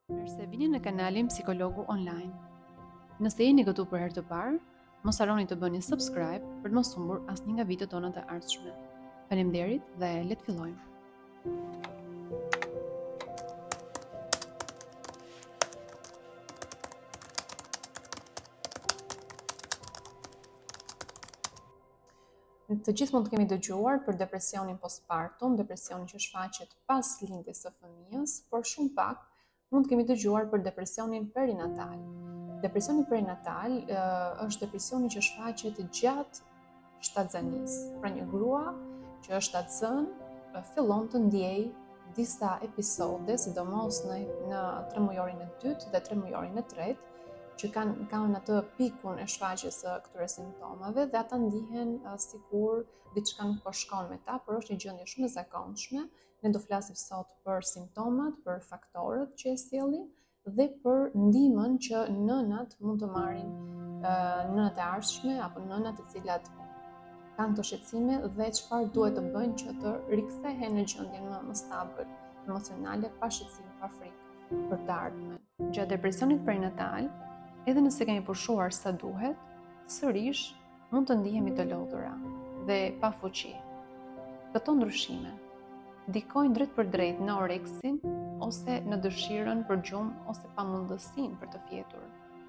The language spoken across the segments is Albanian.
Mirë se vini në kanalin Psikologu Online. Nëse jeni këtu për herë të parë, mos harroni të bëni subscribe për të mos humbur asnjë nga videot tona të ardhshme. Faleminderit dhe le të fillojmë. Të gjithë mund të kemi dëgjuar për depresionin postpartum, depresionin që shfaqet pas lindjes së fëmijës, por shumë pak mund të kemi dëgjuar për depresionin perinatal. Depresioni perinatal është depresioni që shfaqet gjatë shtatzanisë. Pra një grua që është shtatzën fillon të ndjej disa episode, sidomos në 3 mujorin e dytë dhe 3 mujorin e tretë, që kanë atë pikun e shfaqjes së këtyre simptomave dhe ata ndihen sikur diçka nuk po shkon me ta, por është një gjendje shumë e zakonshme. Ne do flasim sot për simptomat, për faktorët që e sjellin dhe për ndihmën që nënat mund të marrin, nënat e ardhshme apo nënat të cilat kanë të shqetësime dhe çfarë duhet të bëjnë që të rikthehen në gjendjen më stabil emocionale, pa shqetësim, pa frikë për të ardhmen. Gjatë depresionit perinatal, edhe nëse kemi pushuar sa duhet, sërish mund të ndihemi të lodhura dhe pa fuqi. Këto ndryshime ndikojnë drejt për drejt në oreksin ose në dëshirën për gjumë ose pamundësinë për të fjetur.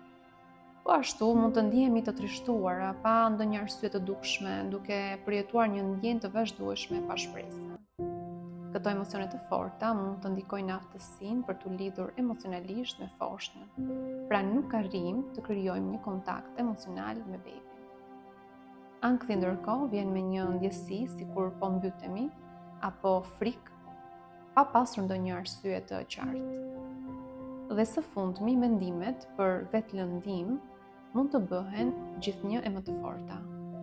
Po ashtu mund të ndihemi të trishtuara pa ndonjë arsye të dukshme, duke përjetuar një ndjenjë të vazhdueshme pa shpresë. Këto emocione të forta mund të ndikojnë në aftësinë për të lidhur emocionalisht me foshnjën. Pra nuk arrijmë të krijojmë një kontakt emocional me bebin. Ankthi ndërkohë vjen me një ndjesi sikur po mbytemi apo frikë pa pasur ndonjë arsye të qartë. Dhe së fundmi, mendimet për vetëlëndim mund të bëhen gjithnjë e më të forta.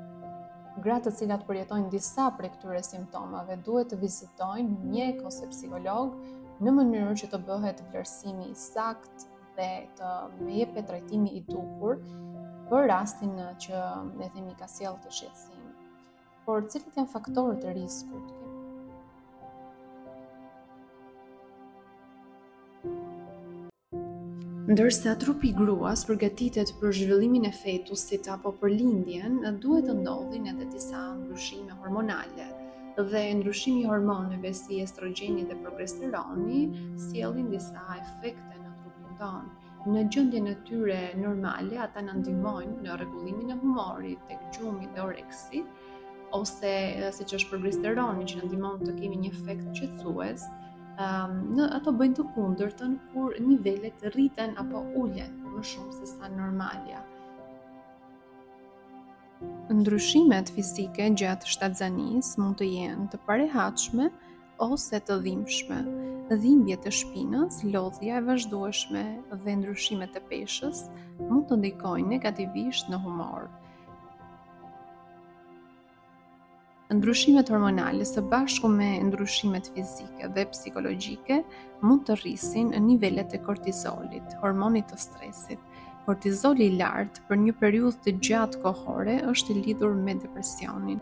Gratë të cilat përjetojnë disa prej këtyre simptomave duhet të vizitojnë mjek ose psikolog në mënyrë që të bëhet vlerësimi i saktë dhe të jepet trajtimi i duhur për rastin që ne themi ka sjellë të shqetësim. Por cilat janë faktorët e riskut? Ndërsa trupi i gruas përgatitet për zhvillimin e fetusit apo për lindjen, duhet të ndodhin edhe disa ndryshime hormonale. Dhe ndryshimi i hormoneve si estrogeni dhe progesteroni sjellin disa efekte në trupin tonë. Në gjendjen e tyre normale, ata na ndihmojnë në rregullimin e humorit, tek gjumi dhe oreksi, ose siç është progesteroni që na ndihmon të kemi një efekt qetësues. Ato bëjnë të kundërtën kur nivelet rriten apo ulen më shumë se sa normalja. Ndryshimet fizike gjatë shtatzanisë mund të jenë të parehatshme ose të dhimbshme. Dhimbjet e shpinës, lodhja e vazhdueshme dhe ndryshimet e peshës mund të ndikojnë negativisht në humor. Ndryshimet hormonale së bashku me ndryshimet fizike dhe psikologjike mund të rrisin nivelet e kortizolit, hormonit të stresit. Kortizoli i lartë për një periudhë të gjatë kohore është i lidhur me depresionin.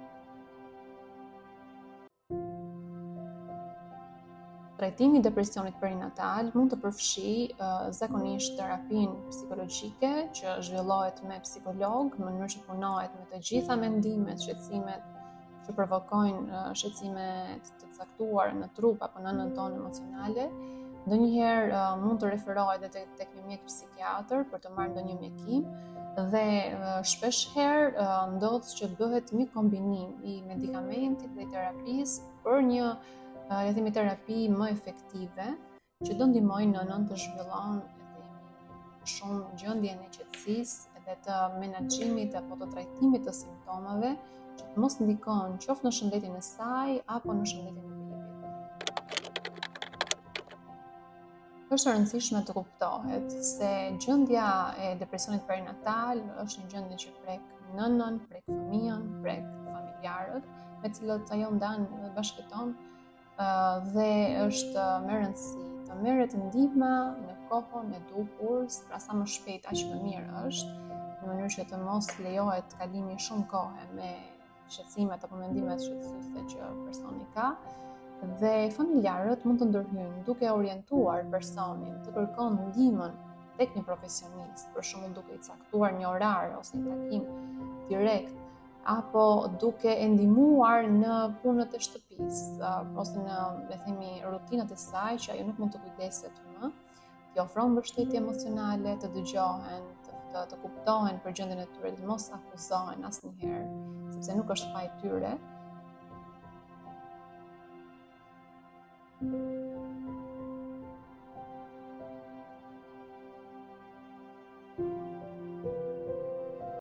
Trajtimi i depresionit perinatal mund të përfshijë zakonisht terapinë psikologjike që zhvillohet me psikolog, në mënyrë që punohet me të gjitha mendimet, shqetësimet që provokojnë shqetësime të caktuara në trup apo në anën tonë emocionale. Ndonjëherë mund të referohet edhe tek një mjek psikiatër për të marrë ndonjë mjekim dhe shpesh herë ndodh që bëhet një kombinim i medikamentit dhe terapisë për një terapi më efektive që do ndihmojë nënën të zhvillon shumë gjendjen e qetësisë edhe të menaxhimit apo të trajtimit të simptomave që të mos ndikon qoftë në shëndetin e saj apo në shëndetin e bebit. Është e rëndësishme të kuptohet se gjendja e depresionit perinatal është një gjendje që prek nënën, prek fëmijën, prek familjarët me cilët ajo ndan bashkëton dhe është me rëndësi të merret ndihma në kohën e duhur, pra sa më shpejt aq më mirë është, në mënyrë që të mos lejohet kalimi shumë kohe me shqetësimet apo mendimet shqetësuese që personi ka, Dhe familjarët mund të ndërhyjnë duke orientuar personin të kërkon ndihmën tek një profesionist, për shembull duke i caktuar një orar ose një takim direkt, apo duke e ndihmuar në punët e shtëpisë, ose në, le themi, rutinat e saj që ajo nuk mund të kujdeset më, t'i ofron mbështetje emocionale, të dëgjohen, të kuptohen për gjendjen e tyre, të mos akuzohen asnjëherë, sepse nuk është faji tyre.